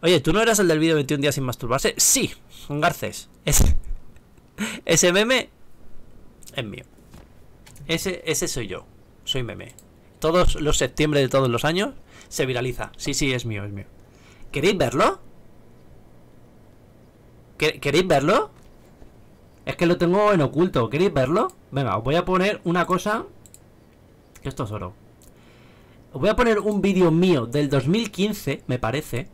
Oye, ¿tú no eras el del vídeo 21 días sin masturbarse? Sí, con Garcés. Ese meme es mío. Ese soy yo. Soy meme. Todos los septiembre de todos los años se viraliza. Sí, sí, es mío, es mío. ¿Queréis verlo? ¿Queréis verlo? Es que lo tengo en oculto. ¿Queréis verlo? Venga, os voy a poner una cosa. Que esto es oro. Os voy a poner un vídeo mío del 2015, me parece.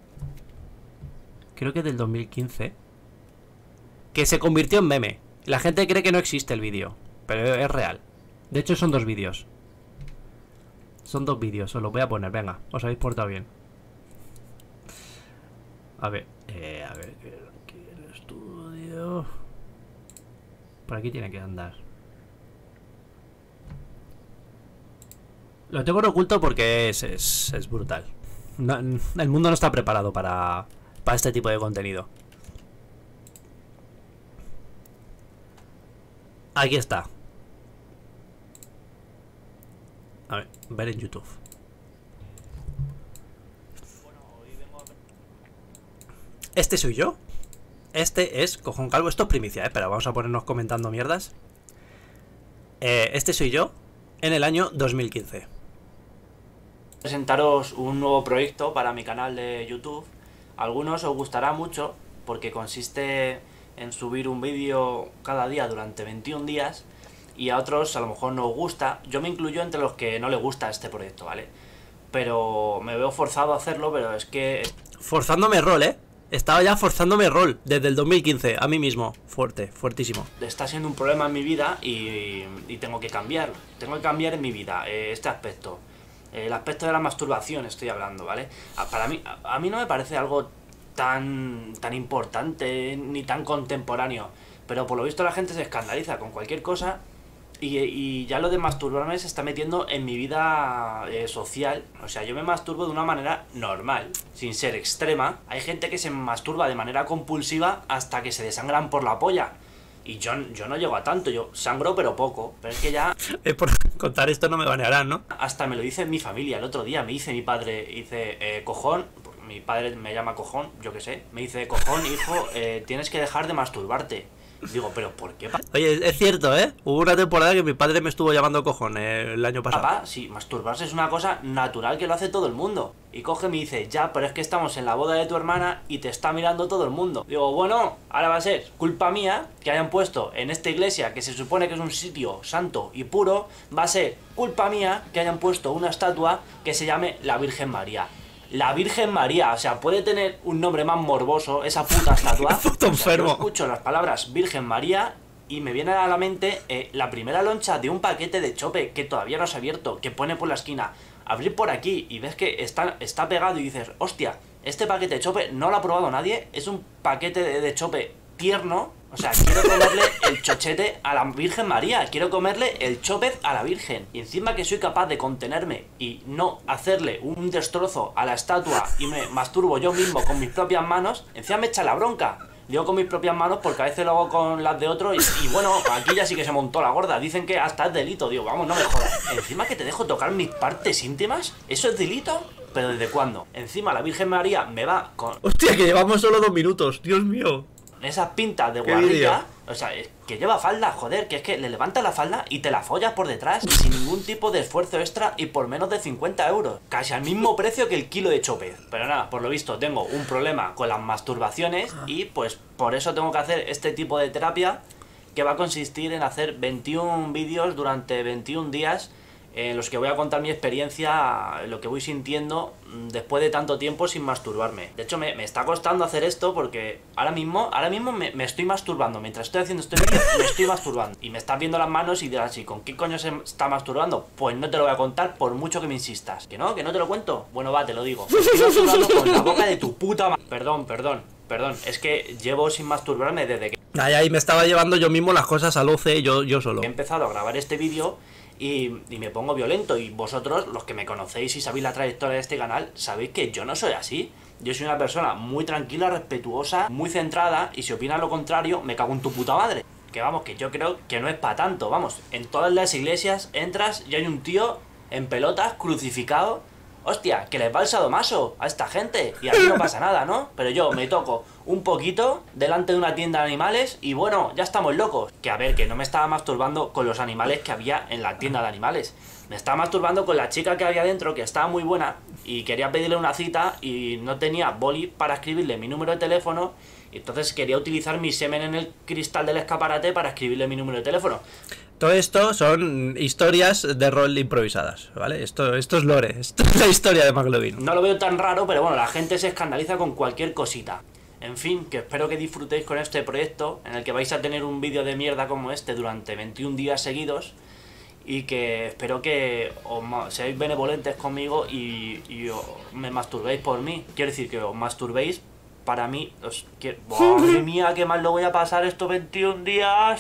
Creo que del 2015. Que se convirtió en meme. La gente cree que no existe el vídeo, pero es real. De hecho son dos vídeos. Son dos vídeos, os los voy a poner. Venga, os habéis portado bien. A ver, aquí el estudio. Por aquí tiene que andar. Lo tengo en oculto porque es brutal. No, el mundo no está preparado para este tipo de contenido. Aquí está. A ver en YouTube. Este soy yo. Este es Cojón Calvo. Esto es primicia, Espera, vamos a ponernos comentando mierdas. Este soy yo en el año 2015. Presentaros un nuevo proyecto para mi canal de YouTube. A algunos os gustará mucho porque consiste en subir un vídeo cada día durante 21 días y a otros a lo mejor no os gusta. Yo me incluyo entre los que no les gusta este proyecto, ¿vale? Pero me veo forzado a hacerlo, pero es que... Forzándome rol, Estaba ya forzándome rol desde el 2015 a mí mismo. Fuerte, fuertísimo. Está siendo un problema en mi vida y tengo que cambiarlo. Tengo que cambiar en mi vida este aspecto. El aspecto de la masturbación estoy hablando, ¿vale? A mí no me parece algo tan importante ni tan contemporáneo, pero por lo visto la gente se escandaliza con cualquier cosa y ya lo de masturbarme se está metiendo en mi vida social. O sea, yo me masturbo de una manera normal, sin ser extrema. Hay gente que se masturba de manera compulsiva hasta que se desangran por la polla. Y yo no llego a tanto, yo sangro pero poco. Pero es que ya... Por contar esto no me banearán, ¿no? Hasta me lo dice mi familia. El otro día me dice mi padre, cojón, mi padre me llama cojón, yo qué sé. Me dice, cojón, hijo, tienes que dejar de masturbarte. Digo, pero ¿por qué, papá? Oye, es cierto, Hubo una temporada que mi padre me estuvo llamando cojón el año pasado. Papá, sí, masturbarse es una cosa natural que lo hace todo el mundo. Y coge y me dice, ya, pero es que estamos en la boda de tu hermana y te está mirando todo el mundo. Digo, bueno, ahora va a ser culpa mía que hayan puesto en esta iglesia, que se supone que es un sitio santo y puro, va a ser culpa mía que hayan puesto una estatua que se llame la Virgen María. La Virgen María, o sea, puede tener un nombre más morboso esa puta estatua. Puto enfermo. Yo escucho las palabras Virgen María y me viene a la mente la primera loncha de un paquete de chope que todavía no se ha abierto, que pone por la esquina, abrir por aquí y ves que está pegado y dices, hostia, este paquete de chope no lo ha probado nadie, es un paquete de chope tierno. O sea, quiero comerle el chochete a la Virgen María, quiero comerle el chopez a la Virgen. Y encima que soy capaz de contenerme y no hacerle un destrozo a la estatua y me masturbo yo mismo con mis propias manos, encima me echa la bronca. Digo con mis propias manos porque a veces lo hago con las de otro y bueno, aquí ya sí que se montó la gorda. Dicen que hasta es delito, digo, vamos, no me jodas. Encima que te dejo tocar mis partes íntimas, ¿eso es delito? ¿Pero desde cuándo? Encima la Virgen María me va con... Hostia, que llevamos solo 2 minutos, Dios mío. Esas pintas de guarrilla, o sea, que lleva falda, joder, que es que le levantas la falda y te la follas por detrás sin ningún tipo de esfuerzo extra y por menos de 50 euros. Casi al mismo precio que el kilo de chopez. Pero nada, por lo visto tengo un problema con las masturbaciones y pues por eso tengo que hacer este tipo de terapia que va a consistir en hacer 21 vídeos durante 21 días en los que voy a contar mi experiencia, lo que voy sintiendo después de tanto tiempo sin masturbarme. De hecho, me está costando hacer esto porque ahora mismo me estoy masturbando. Mientras estoy haciendo este vídeo, me estoy masturbando. Y me estás viendo las manos y dirás, ¿y con qué coño se está masturbando? Pues no te lo voy a contar por mucho que me insistas. ¿Que no? ¿Que no te lo cuento? Bueno, va, te lo digo. Me estoy masturbando con la boca de tu puta madre. Perdón. Es que llevo sin masturbarme desde que... Ay, me estaba llevando yo mismo las cosas al OC yo solo. He empezado a grabar este vídeo y me pongo violento, y vosotros, los que me conocéis y sabéis la trayectoria de este canal, sabéis que yo no soy así. Yo soy una persona muy tranquila, respetuosa, muy centrada, y si opinas lo contrario, me cago en tu puta madre. Que vamos, que yo creo que no es para tanto, vamos. En todas las iglesias entras y hay un tío en pelotas, crucificado. hostia, que les va el sadomaso a esta gente y a mí no pasa nada, ¿no? Pero yo me toco un poquito delante de una tienda de animales y bueno, ya estamos locos. Que a ver, que no me estaba masturbando con los animales que había en la tienda de animales. Me estaba masturbando con la chica que había dentro, que estaba muy buena, y quería pedirle una cita y no tenía boli para escribirle mi número de teléfono, y entonces quería utilizar mi semen en el cristal del escaparate para escribirle mi número de teléfono. Todo esto son historias de rol improvisadas, ¿vale? Esto es lore, esto es la historia de McLovin. No lo veo tan raro, pero bueno, la gente se escandaliza con cualquier cosita. En fin, que espero que disfrutéis con este proyecto, en el que vais a tener un vídeo de mierda como este durante 21 días seguidos, y que espero que seáis benevolentes conmigo y me masturbéis por mí. Quiero decir, que os masturbéis para mí. ¡Madre mía, qué mal lo voy a pasar estos 21 días!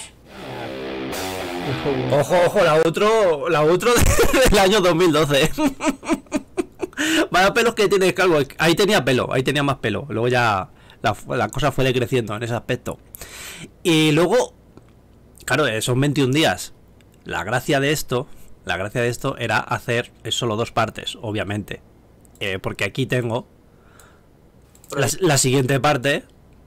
Ojo, la outro del año 2012. Vaya pelos que tienes, Calvo. Ahí tenía pelo, ahí tenía más pelo. Luego ya la cosa fue decreciendo en ese aspecto. Y luego, claro, son 21 días. La gracia de esto era hacer solo 2 partes, obviamente. Porque aquí tengo la siguiente parte.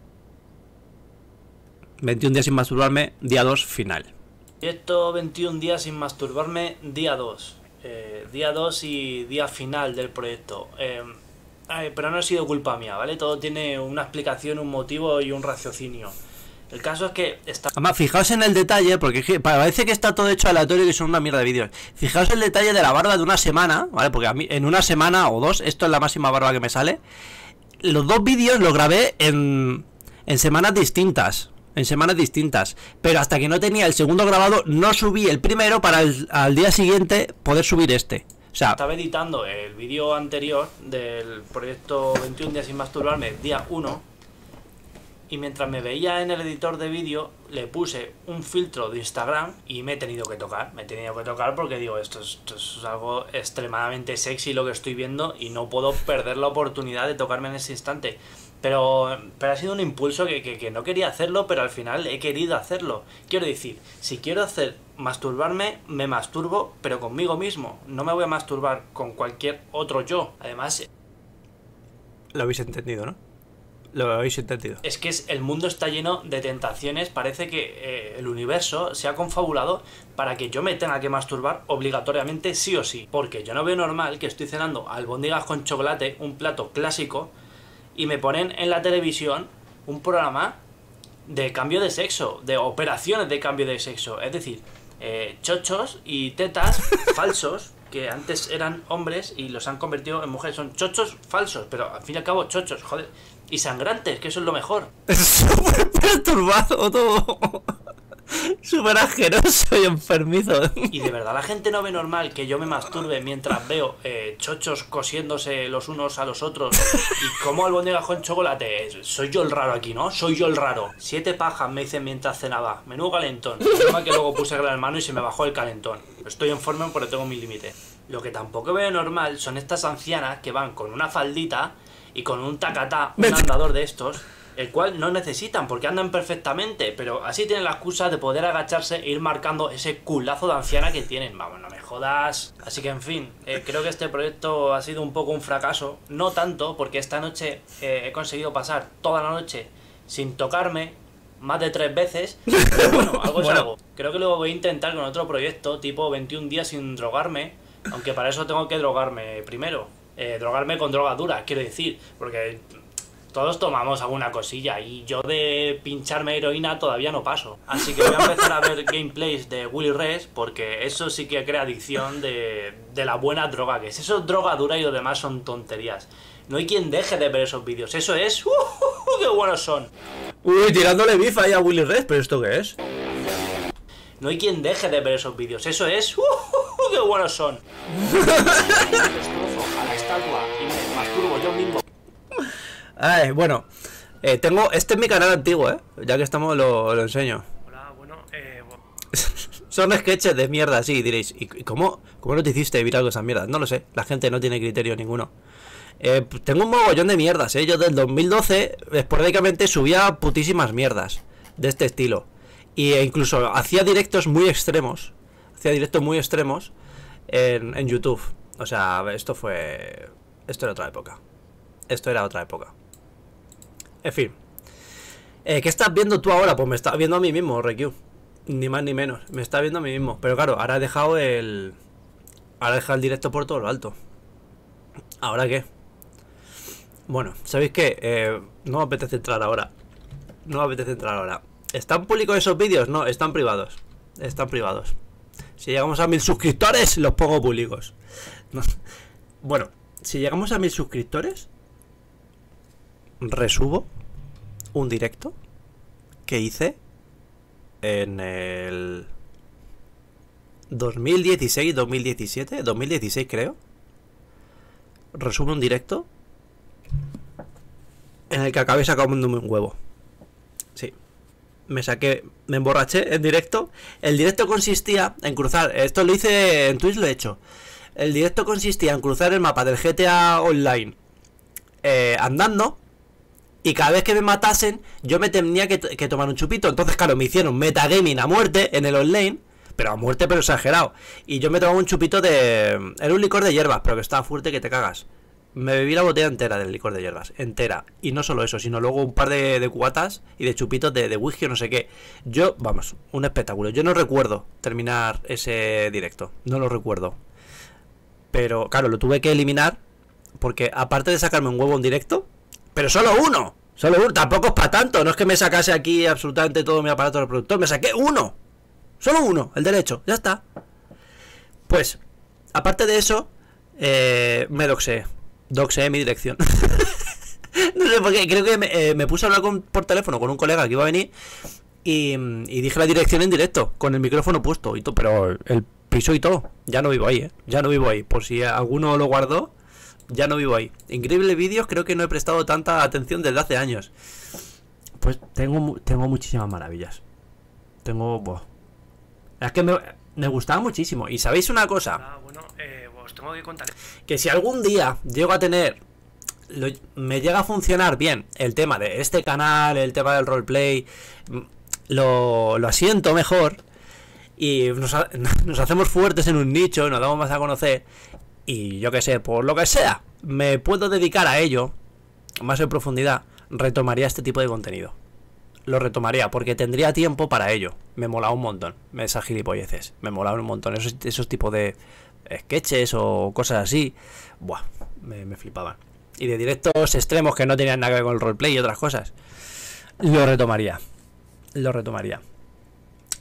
21 días sin masturbarme, día 2 final. Esto 21 días sin masturbarme, día 2. Día 2 y día final del proyecto. Pero no ha sido culpa mía, ¿vale? Todo tiene una explicación, un motivo y un raciocinio. El caso es que Además, fijaos en el detalle, porque parece que está todo hecho aleatorio y que son una mierda de vídeos. Fijaos el detalle de la barba de una semana, ¿vale? Porque a mí en una semana o 2, esto es la máxima barba que me sale. Los 2 vídeos los grabé en semanas distintas. Pero hasta que no tenía el segundo grabado, no subí el primero para al día siguiente poder subir este. O sea, estaba editando el vídeo anterior del proyecto 21 días sin masturbarme, día 1. Y mientras me veía en el editor de vídeo, le puse un filtro de Instagram y me he tenido que tocar. Porque digo, esto es algo extremadamente sexy lo que estoy viendo y no puedo perder la oportunidad de tocarme en ese instante. Pero ha sido un impulso que no quería hacerlo, pero al final he querido hacerlo. Quiero decir, si quiero masturbarme, me masturbo, pero conmigo mismo. No me voy a masturbar con cualquier otro yo. Además, lo habéis entendido, ¿no? Lo habéis entendido. Es que el mundo está lleno de tentaciones. Parece que el universo se ha confabulado para que yo me tenga que masturbar obligatoriamente sí o sí. Porque yo no veo normal que estoy cenando albóndigas con chocolate, un plato clásico, y me ponen en la televisión un programa de cambio de sexo, de operaciones de cambio de sexo. Es decir, chochos y tetas falsos, que antes eran hombres y los han convertido en mujeres. Son chochos falsos, pero al fin y al cabo chochos, joder. Y sangrantes, que eso es lo mejor. Es súper perturbado todo. Súper asqueroso y enfermizo. Y de verdad la gente no ve normal que yo me masturbe mientras veo chochos cosiéndose los unos a los otros y como albóndigas con chocolate. Soy yo el raro aquí, ¿no? Soy yo el raro. 7 pajas me hice mientras cenaba. Menudo calentón. Problema que luego puse gran mano y se me bajó el calentón. Estoy en forma porque tengo mi límite. Lo que tampoco veo normal son estas ancianas que van con una faldita y con un tacatá, un andador de estos, el cual no necesitan porque andan perfectamente, pero así tienen la excusa de poder agacharse e ir marcando ese culazo de anciana que tienen. Vamos, no me jodas. Así que en fin, creo que este proyecto ha sido un poco un fracaso. No tanto, porque esta noche he conseguido pasar toda la noche sin tocarme más de 3 veces, pero bueno, algo es algo. Creo que luego voy a intentar con otro proyecto tipo 21 días sin drogarme, aunque para eso tengo que drogarme primero. Drogarme con droga dura, quiero decir, porque todos tomamos alguna cosilla y yo de pincharme heroína todavía no paso. Así que voy a empezar a ver gameplays de Willy Rex, porque eso sí que crea adicción de la buena droga que es. Eso es droga dura y lo demás son tonterías. No hay quien deje de ver esos vídeos, eso es... ¡Qué buenos son! Uy, tirándole bifa ahí a Willy Rex, ¿pero esto qué es? No hay quien deje de ver esos vídeos, eso es... ¡Qué buenos son! A la estatua y me masturbo yo mismo. Ay, bueno, tengo... Este es mi canal antiguo, ya que estamos lo enseño. Hola, bueno, Son sketches de mierda, sí, diréis. ¿Y cómo no te hiciste viral con esas mierdas? No lo sé, la gente no tiene criterio ninguno. Tengo un mogollón de mierdas, Yo del 2012 esporádicamente subía putísimas mierdas de este estilo. E incluso hacía directos muy extremos. En YouTube. O sea, esto era otra época. Esto era otra época. En fin. ¿Qué estás viendo tú ahora? Pues me estás viendo a mí mismo, RQ. Ni más ni menos. Me está viendo a mí mismo. Pero claro, ahora he dejado el directo por todo lo alto. ¿Ahora qué? Bueno, ¿sabéis qué? No me apetece entrar ahora. No me apetece entrar ahora. ¿Están públicos esos vídeos? No, están privados. Están privados. Si llegamos a 1000 suscriptores, los pongo públicos. No. Bueno, si llegamos a 1000 suscriptores, resubo un directo que hice en el 2016, 2017, 2016 creo. Resubo un directo en el que acabé sacándome un huevo. Sí. Me emborraché en directo. El directo consistía en cruzar. Esto lo hice en Twitch, lo he hecho. El directo consistía en cruzar el mapa del GTA Online andando. Y cada vez que me matasen, yo me tenía que tomar un chupito. Entonces, claro, me hicieron metagaming a muerte en el online. Pero a muerte, pero exagerado. Y yo me tomaba un chupito de... Era un licor de hierbas, pero que estaba fuerte que te cagas. Me bebí la botella entera del licor de hierbas. Entera. Y no solo eso, sino luego un par de cubatas y de chupitos de whisky o no sé qué. Yo, vamos, un espectáculo. Yo no recuerdo terminar ese directo. No lo recuerdo. Pero, claro, lo tuve que eliminar. Porque aparte de sacarme un huevo en directo... Pero solo uno. Solo uno. Tampoco es para tanto. No es que me sacase aquí absolutamente todo mi aparato reproductor. Me saqué uno. Solo uno. El derecho. Ya está. Pues, aparte de eso, me doxeé. Doxeé mi dirección. No sé por qué. Creo que me puse a hablar por teléfono con un colega que iba a venir. Y dije la dirección en directo. Con el micrófono puesto. Y todo, pero el piso y todo. Ya no vivo ahí, Ya no vivo ahí. Por si alguno lo guardó. Ya no vivo ahí. Increíbles vídeos, creo que no he prestado tanta atención desde hace años. Pues tengo muchísimas maravillas. Buah. Es que me gustaba muchísimo. Y ¿sabéis una cosa? Bueno, os tengo que contar. Que si algún día llego a tener... me llega a funcionar bien el tema de este canal, el tema del roleplay, lo asiento mejor y nos hacemos fuertes en un nicho, nos damos más a conocer... Y yo que sé, por lo que sea, me puedo dedicar a ello más en profundidad, retomaría este tipo de contenido. Lo retomaría porque tendría tiempo para ello. Me molaba un montón esas gilipolleces. Me molaban un montón esos tipos de sketches o cosas así. Buah, me flipaban. Y de directos extremos que no tenían nada que ver con el roleplay y otras cosas. Lo retomaría.